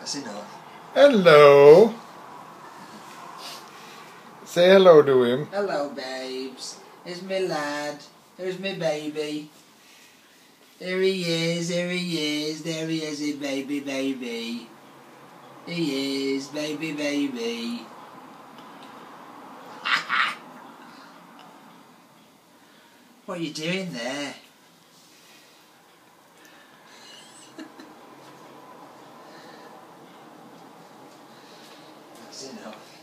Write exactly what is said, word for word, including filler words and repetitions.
That's enough. Hello. Say hello to him. Hello, babes. Here's my lad. Here's my baby. There he is, there he is, there he is, his baby, baby. He is, baby, baby. What are you doing there? That's enough.